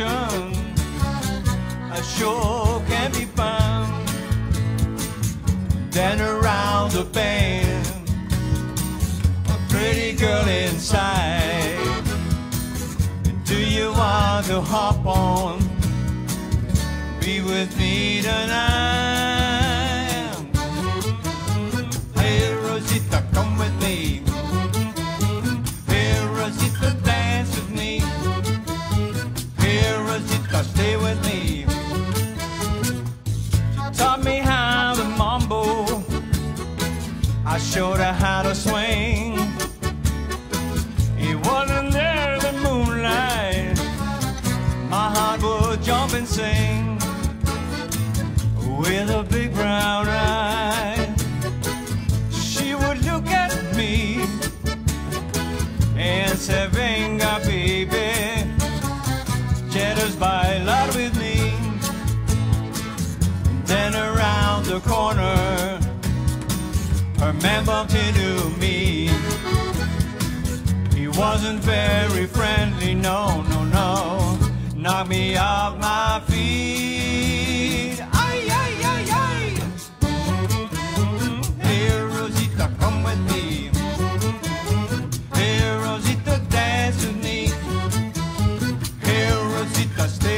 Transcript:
emotion I sure can be found. Then around the bend, a pretty girl inside. Do you want to hop on, be with me tonight? Hey Rosita, come with me. Hey Rosita, dance with me. Hey Rosita, stay with me. She taught me how to mambo, I showed her how to swing. It wasn't there the moonlight, my heart would jump and sing. With a big brown eye, she would look at me and say, venga baby, just bailar with me. Then around the corner, her man bumped into me. He wasn't very friendly, no, no, no. Knocked me off my feet. Ay, ay, ay, ay. Hey Rosita, come with me. Hey Rosita, dance with me. Hey Rosita, stay